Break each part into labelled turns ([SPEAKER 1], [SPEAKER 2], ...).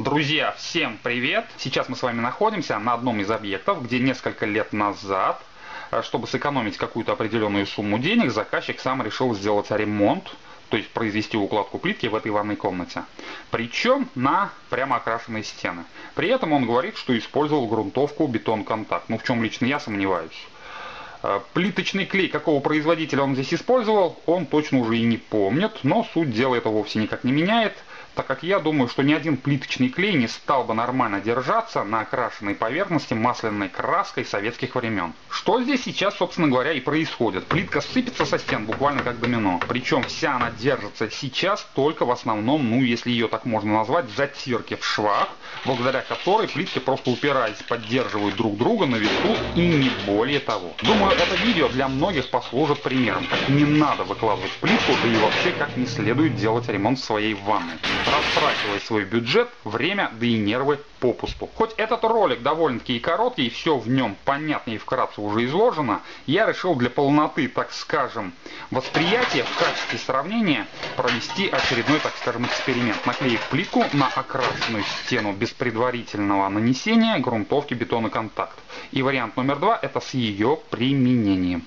[SPEAKER 1] Друзья, всем привет! Сейчас мы с вами находимся на одном из объектов, где несколько лет назад, чтобы сэкономить какую-то определенную сумму денег, заказчик сам решил сделать ремонт, то есть произвести укладку плитки в этой ванной комнате. Причем на прямо окрашенные стены. При этом он говорит, что использовал грунтовку бетон-контакт. Ну в чем лично я сомневаюсь. Плиточный клей, какого производителя он здесь использовал, он точно уже и не помнит, но суть дела это вовсе никак не меняет, так как я думаю, что ни один плиточный клей не стал бы нормально держаться на окрашенной поверхности масляной краской советских времен. Что здесь сейчас, собственно говоря, и происходит. Плитка сыпется со стен буквально как домино. Причем вся она держится сейчас только в основном, ну если ее так можно назвать, затирки в швах, благодаря которой плитки просто упираясь поддерживают друг друга на весу и не более того. Думаю, это видео для многих послужит примером, как не надо выкладывать плитку, да и вообще как не следует делать ремонт в своей ванной, растрачивая свой бюджет, время, да и нервы попусту. Хоть этот ролик довольно-таки и короткий, и все в нем понятно и вкратце уже изложено, я решил для полноты, так скажем, восприятия в качестве сравнения провести очередной, так скажем, эксперимент, наклеив плитку на окрашенную стену без предварительного нанесения грунтовки бетон-контакт. И вариант номер 2 это с ее применением.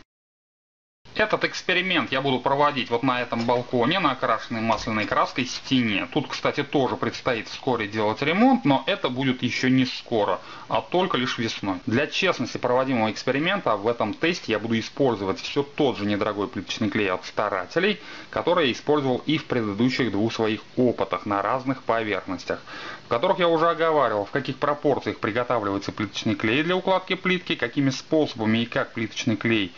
[SPEAKER 1] Этот эксперимент я буду проводить вот на этом балконе, на окрашенной масляной краской стене. Тут, кстати, тоже предстоит вскоре делать ремонт, но это будет еще не скоро, а только лишь весной. Для честности проводимого эксперимента в этом тесте я буду использовать все тот же недорогой плиточный клей от старателей, который я использовал и в предыдущих двух своих опытах на разных поверхностях, в которых я уже оговаривал, в каких пропорциях приготавливается плиточный клей для укладки плитки, какими способами и как плиточный клей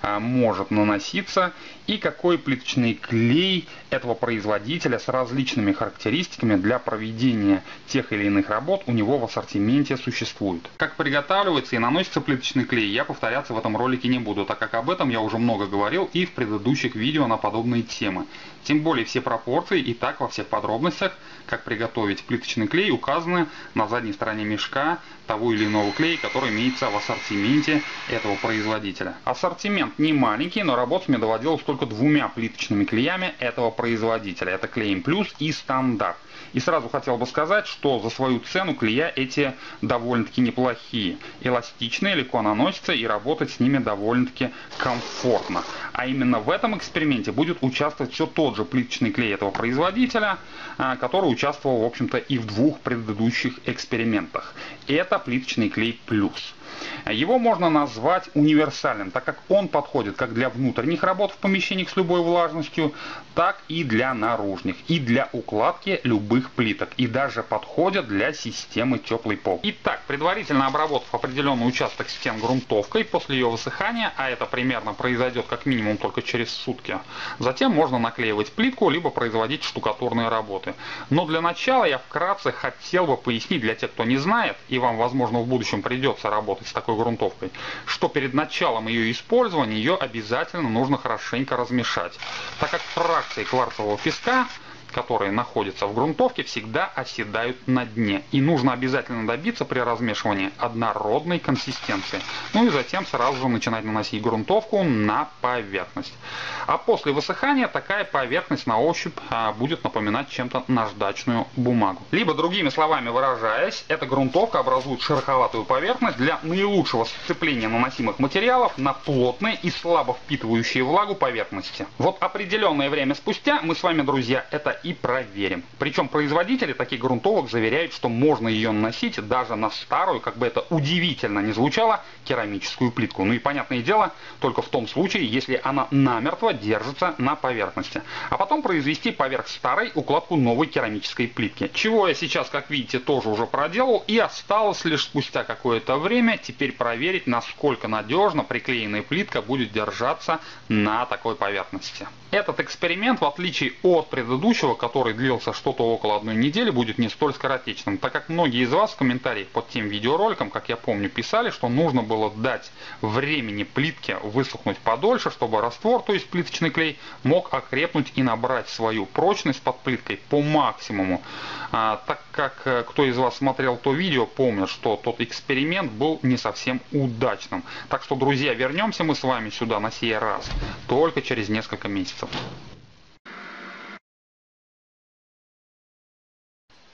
[SPEAKER 1] может наноситься, и какой плиточный клей этого производителя с различными характеристиками для проведения тех или иных работ у него в ассортименте существует. Как приготавливается и наносится плиточный клей, я повторяться в этом ролике не буду, так как об этом я уже много говорил и в предыдущих видео на подобные темы. Тем более все пропорции и так во всех подробностях, как приготовить плиточный клей, указаны на задней стороне мешка того или иного клея, который имеется в ассортименте этого производителя. Ассортимент не маленький, но работать мне доводилось только двумя плиточными клеями этого производителя. Это Клеим Плюс и Стандарт. И сразу хотел бы сказать, что за свою цену клея эти довольно-таки неплохие. Эластичные, легко наносятся и работать с ними довольно-таки комфортно. А именно в этом эксперименте будет участвовать все тот же плиточный клей этого производителя, который участвовал, в общем-то, и в двух предыдущих экспериментах. Это плиточный клей Плюс. Его можно назвать универсальным, так как он подходит как для внутренних работ в помещениях с любой влажностью, так и для наружных, и для укладки любых плиток, и даже подходит для системы теплый пол. Итак, предварительно обработав определенный участок стен грунтовкой, после ее высыхания, а это примерно произойдет как минимум только через сутки, затем можно наклеивать плитку, либо производить штукатурные работы. Но для начала я вкратце хотел бы пояснить для тех, кто не знает, и вам, возможно, в будущем придется работать с такой грунтовкой, что перед началом ее использования ее обязательно нужно хорошенько размешать, так как фракции кварцевого песка, которые находятся в грунтовке, всегда оседают на дне. И нужно обязательно добиться при размешивании однородной консистенции. Ну и затем сразу же начинать наносить грунтовку на поверхность. А после высыхания такая поверхность на ощупь будет напоминать чем-то наждачную бумагу. Либо, другими словами выражаясь, эта грунтовка образует шероховатую поверхность для наилучшего сцепления наносимых материалов на плотные и слабо впитывающие влагу поверхности. Вот определенное время спустя мы с вами, друзья, это и проверим. Причем производители таких грунтовок заверяют, что можно ее наносить даже на старую, как бы это удивительно ни звучало, керамическую плитку. Ну и понятное дело, только в том случае, если она намертво держится на поверхности. А потом произвести поверх старой укладку новой керамической плитки. Чего я сейчас, как видите, тоже уже проделал, и осталось лишь спустя какое-то время теперь проверить, насколько надежно приклеенная плитка будет держаться на такой поверхности. Этот эксперимент, в отличие от предыдущего, который длился что-то около 1 недели, будет не столь скоротечным, так как многие из вас в комментариях под тем видеороликом, как я помню, писали, что нужно было дать времени плитке высохнуть подольше, чтобы раствор, то есть плиточный клей, мог окрепнуть и набрать свою прочность под плиткой по максимуму. Так как кто из вас смотрел то видео, помнит, что тот эксперимент был не совсем удачным. Так что, друзья, вернемся мы с вами сюда на сей раз только через несколько месяцев.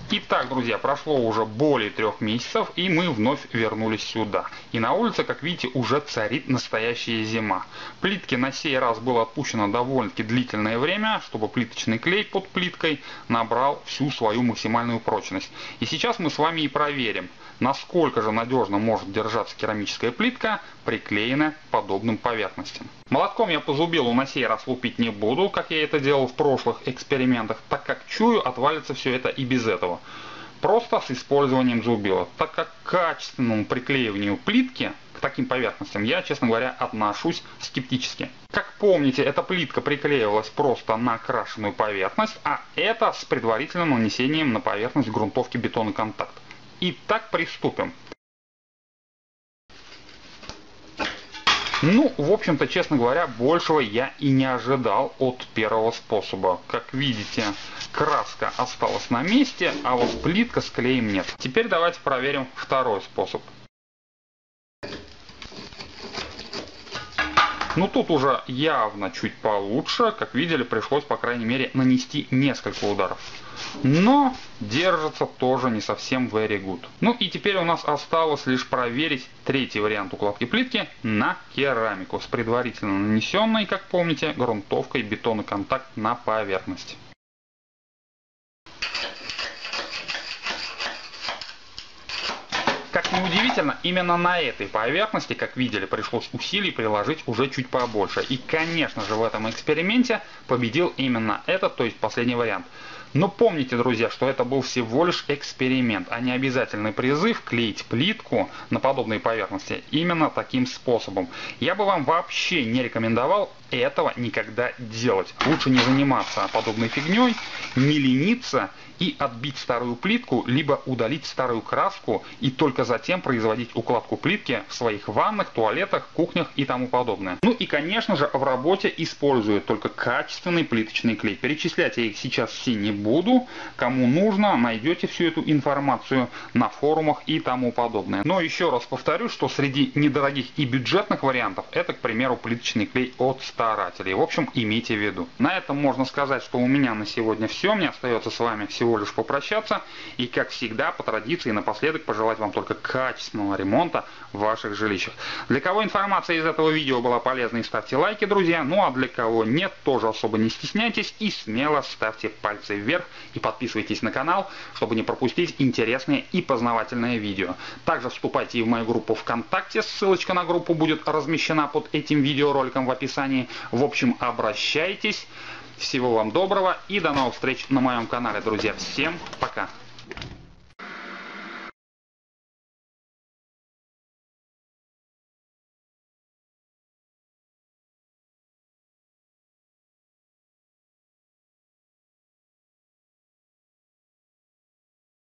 [SPEAKER 1] Итак, друзья, прошло уже более 3 месяцев, и мы вновь вернулись сюда. И на улице, как видите, уже царит настоящая зима. Плитке на сей раз было отпущено довольно-таки длительное время, чтобы плиточный клей под плиткой набрал всю свою максимальную прочность. И сейчас мы с вами и проверим, насколько же надежно может держаться керамическая плитка, приклеенная к подобным поверхностям. Молотком я по зубилу на сей раз лупить не буду, как я это делал в прошлых экспериментах, так как чую, отвалится все это и без этого. Просто с использованием зубила, так как к качественному приклеиванию плитки к таким поверхностям я, честно говоря, отношусь скептически. Как помните, эта плитка приклеивалась просто на окрашенную поверхность, а это с предварительным нанесением на поверхность грунтовки бетоноконтакт. Итак, приступим. Ну, в общем-то, честно говоря, большего я и не ожидал от первого способа. Как видите, краска осталась на месте, а вот плитка с клеем нет. Теперь давайте проверим второй способ. Ну, тут уже явно чуть получше. Как видели, пришлось, по крайней мере, нанести несколько ударов. Но держится тоже не совсем very good. Ну и теперь у нас осталось лишь проверить третий вариант укладки плитки на керамику с предварительно нанесенной, как помните, грунтовкой бетоноконтакт на поверхность. Как ни удивительно, именно на этой поверхности, как видели, пришлось усилий приложить уже чуть побольше. И, конечно же, в этом эксперименте победил именно этот, то есть последний вариант. Но помните, друзья, что это был всего лишь эксперимент, а не обязательный призыв клеить плитку на подобные поверхности именно таким способом. Я бы вам вообще не рекомендовал этого никогда делать. Лучше не заниматься подобной фигней, не лениться и отбить старую плитку, либо удалить старую краску и только затем производить укладку плитки в своих ваннах, туалетах, кухнях и тому подобное. Ну и, конечно же, в работе используют только качественный плиточный клей. Перечислять я их сейчас все не буду. Кому нужно, найдете всю эту информацию на форумах и тому подобное. Но еще раз повторю, что среди недорогих и бюджетных вариантов это, к примеру, плиточный клей от старателей. В общем, имейте в виду. На этом можно сказать, что у меня на сегодня все. Мне остается с вами всего лишь попрощаться. И, как всегда, по традиции, напоследок пожелать вам только качественного ремонта в ваших жилищах. Для кого информация из этого видео была полезной, ставьте лайки, друзья. Ну а для кого нет, тоже особо не стесняйтесь и смело ставьте пальцы вверх и подписывайтесь на канал, чтобы не пропустить интересные и познавательные видео. Также вступайте и в мою группу ВКонтакте, ссылочка на группу будет размещена под этим видеороликом в описании. В общем, обращайтесь. Всего вам доброго и до новых встреч на моем канале, друзья. Всем пока!